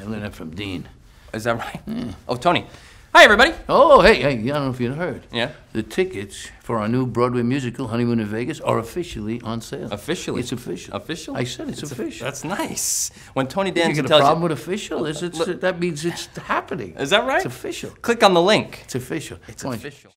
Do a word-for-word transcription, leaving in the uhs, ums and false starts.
I learned that from Dean. Is that right? Yeah. Oh, Tony. Hi, everybody. Oh, hey, hey, I don't know if you heard. Yeah? The tickets for our new Broadway musical, Honeymoon in Vegas, are officially on sale. Officially? It's official. Official? I said it's, it's official. A, that's nice. When Tony You Danza get a tells problem you... with official? Is it's, that means it's happening. Is that right? It's official. Click on the link. It's official. It's Come on. official.